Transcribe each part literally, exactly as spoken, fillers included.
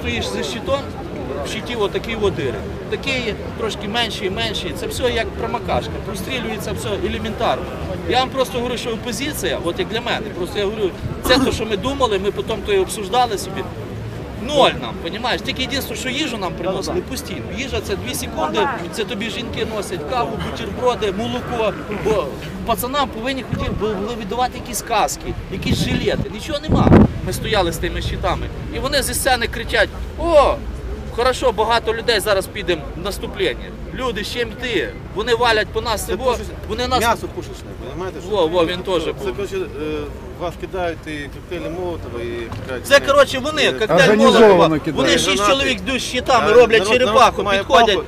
стоїш за щитом, в щиті отакі дири. Такі трошки менші і менші. Це все як промокашка. Прострілюється все елементарно. Я вам просто говорю, що опозиція, от як для мене, просто я говорю, це те, що ми думали, ми потім то і обсуждали собі. Ноль нам, розумієш? Тільки єдине, що їжу нам приносили постійно. Їжа це дві секунди, це тобі жінки носять каву, бутерброди, молоко. Бо пацанам повинні хотіли були віддавати якісь каски, якісь жилети. Нічого нема. Ми стояли з тими щитами. І вони зі сцени кричать: о, хорошо, багато людей, зараз підемо в наступлення. Люди, з чим йти? Вони валять по нас село, вони нас... М'ясо пушечне, розумієте? Во, во, він теж був. Це, коротше, вас кидають і коктейлі Молотова, і... Це, коротше, вони, коктейль Молотова, вони шість чоловік йдуть з щитами, роблять черепаху, підходять,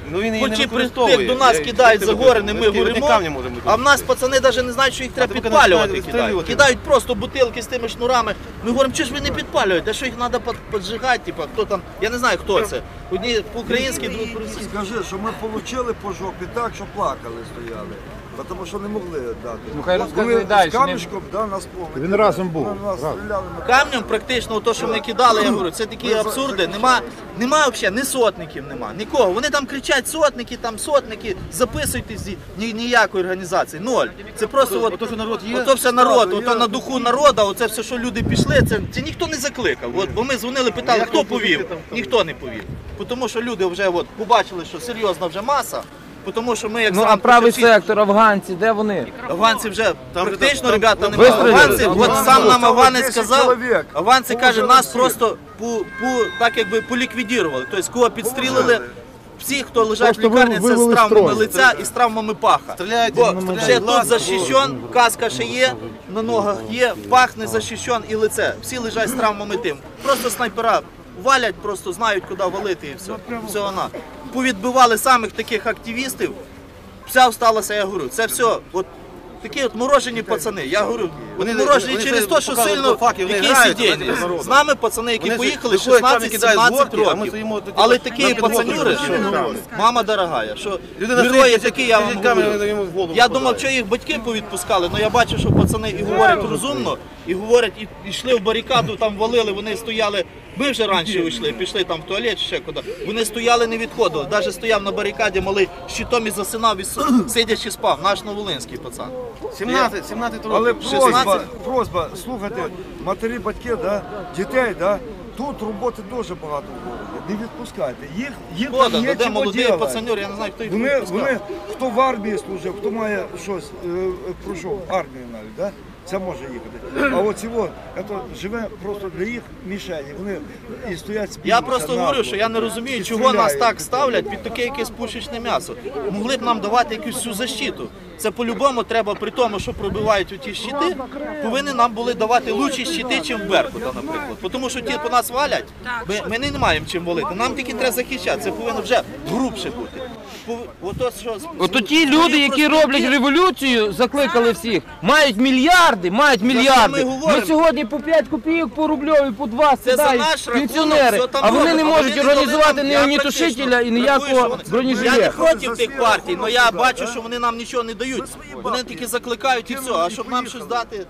потім до нас кидають за гори, ми горимо, а в нас пацани навіть не знають, що їх треба підпалювати кидають. Кидають просто бутилки з тими шнурами. Ми говоримо, що ж ви не підпалюєте, а що їх треба піджигати, типу, хто там, я не знаю, хто це. Одні по-українськи, другі по-російськи. Скажи, що ми отримали по жопі так, що плакали стояли. Тому що не могли дати. Ну, хай розказує далі. З камішком, да, нас повністю. Він разом був. Нас стріляли на Камнем практично, то, що вони кидали, я говорю, це такі абсурди. Нема, нема взагалі, ні сотників нема, нікого. Вони там кричать сотники, там сотники, записуйтесь, ні, ніякої організації, ноль. Це просто от, Ото, що народ є? ото все народ, ото на духу народу, оце все, що люди пішли, це, це ніхто не закликав. От, бо ми дзвонили, питали, хто повів, ніхто не повів. Тому що люди вже от, побачили, що серйозна вже маса. Тому що ми як Ну, а правий сектор, афганці, де вони? Афганці вже практично, ребята, немає. Афганці, от сам нам афганець сказав, афганці каже, нас просто по, по, так якби поліквідірували. Тобто, кого підстрілили, всі, хто лежать в лікарні, це з травмами лиця і з травмами паха. Бо ще тут захищен, каска ще є, на ногах є, пах не захищен і лице. Всі лежать з травмами тим. Просто снайпера валять, просто знають, куди валити і все. Все вона. Повідбивали самих таких активістів, вся сталося, я говорю, це все, от такі от морожені пацани, я говорю, вони морожені через те, що сильно якісь ідейні. З нами пацани, які поїхали шістнадцять-сімнадцять років, але такі пацанюри, що мама дорогая, що герої такі, я вам говорю. Я думав, що їх батьки повідпускали, але я бачу, що пацани і говорять розумно, і говорять, і йшли в барикаду, там валили, вони стояли. Ми вже раніше вийшли, пішли там в туалет, ще куди. Вони стояли, не відходили. Навіть стояв на барикаді, малий щитом і засинав, і сидячи спав. Наш новолинський пацан. сімнадцять, сімнадцять років. Але просьба, просьба, слухайте, матері, батьки, да, дітей, да, тут роботи дуже багато в городі. Не відпускайте. Їх, їх Шкода, там є де чим молодий поділати. пацанюр, я не знаю, хто їх Вони, відпускав. вони, хто в армії служив, хто має щось, е, пройшов армію навіть, да? Це може їхати. А от цього, це живе просто для їх мішені. Вони і стоять спільно. Я просто говорю, що я не розумію, чого нас так ставлять під таке якесь пушечне м'ясо. Могли б нам давати якусь всю защиту. Це по-любому треба, при тому, що пробивають оті щити, повинні нам були давати лучші щити, ніж в Беркута, наприклад. Тому що ті по нас валять, ми, ми не маємо чим валити. Нам тільки треба захищати, це повинно вже грубше бути. Ото, що, Ото ті люди, які роблять революцію, закликали всіх, мають мільярди, мають мільярди. Ми сьогодні по п'ять копійок, по рубльові, по два сідають пенсіонери, а вони не можуть організувати ні огнітушителя і ніякого бронежилета. Я не проти тих партій, але я бачу, що вони нам нічого не дають. Вони тільки закликають і все, а щоб нам щось дати...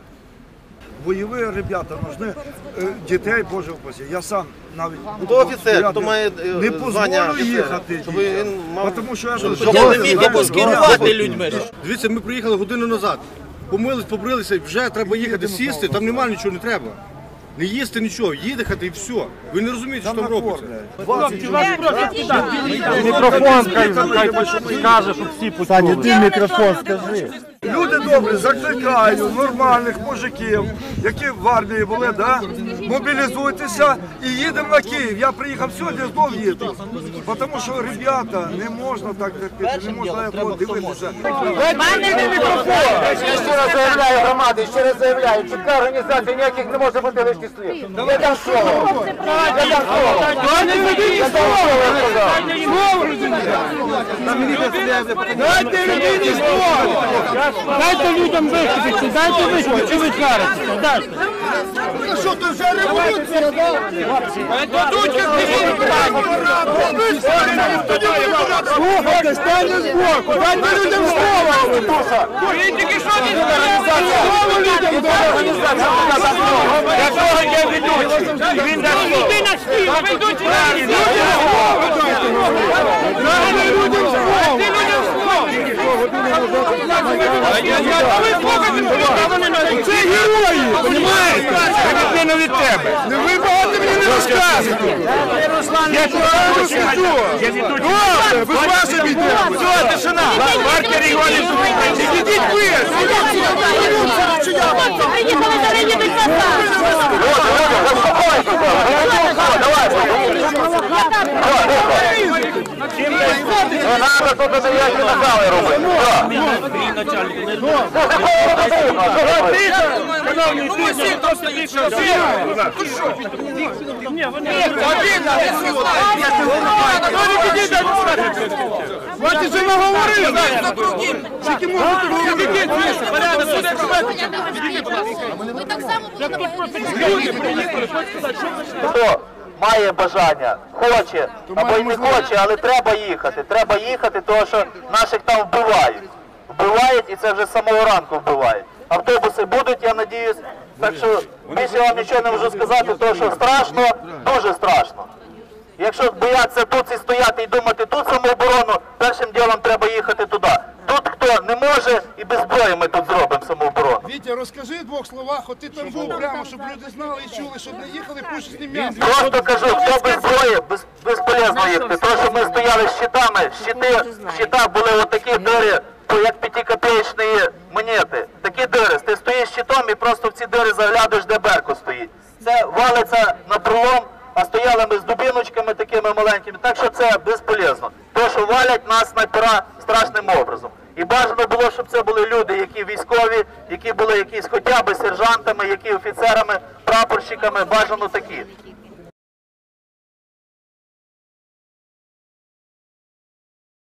Бойові ребята нужны, дітей, Боже упаси. Я сам навіть... Хто офіцер, хто має не звання позволю їхати. щоб він мав... Тому що Я не міг якось керувати людьми. Дивіться, ми приїхали годину назад, помились, побрилися, вже треба їхати сісти, там немає нічого, не треба. Не їсти нічого, їдати і все. Ви не розумієте, що там робиться. Мікрофон хай скаже, щоб всі почули. Саня, ти мікрофон скажи. Люди добрі, закликаю нормальних мужиків, які в армії були, да? Мобілізуйтеся і їдемо на Київ. Я приїхав сьогодні, знов їду. Тому що, ребята, не можна так терпіти, не можна якого дивитися. Я ще раз заявляю громади, ще раз заявляю, чітка організація ніяких не може бути лишніх слів. Я дам слово. Я дам слово. Я дам слово. Дайте людині слово. Дайте людям виступити, дайте виступити, що ви скажете? Дайте. Що, то вже революція, так? Слухайте, станьте збоку, дайте людям слово. Ви тільки що не слово людям, де організація. Для того я ведучий. Він дав слово. стіл, ви йдуть в людям слово! Дайте людям слово! Дайте людям слово! Це герої, розумієте? Я відміну від тебе. Ви багато мені не розказуєте. Я тебе розкажу. Добре, без вас обійдемо. Все, тишина. Партія регіонів. Ідіть ви. Приїхали до Рівні Не треба тут ніякі накали робити. Хватить вже наговорили. Ми так само будемо. Хто має бажання, хоче або й не хоче, але треба їхати. Треба їхати, тому що наших там вбивають. Вбивають і це вже з самого ранку вбивають. Автобуси будуть, я надіюсь. Так що більше я вам нічого не можу сказати, тому що страшно, дуже страшно. Якщо бояться тут і стояти і думати тут самооборону, першим ділом треба їхати туди. Тут хто не може і без зброї ми тут зробимо самооборону. Вітя, розкажи в двох словах, от ти там був прямо, щоб люди знали і чули, щоб не їхали пушечні м'ясо. Просто кажу, хто без зброї, без, безполезно їхати. Тому що ми стояли з щитами, щити, в щитах були отакі дири, як п'ятикопеечні монети. Такі дири. Ти стоїш щитом і просто в ці дири заглядаєш, де Беркут стоїть. Це валиться на пролом, а стояли ми з дубіночками такими маленькими, так що це безполезно. То, що валять нас снайпера страшним образом. І бажано було, щоб це були люди, які військові, які були якісь хоча б сержантами, які офіцерами, прапорщиками, бажано такі.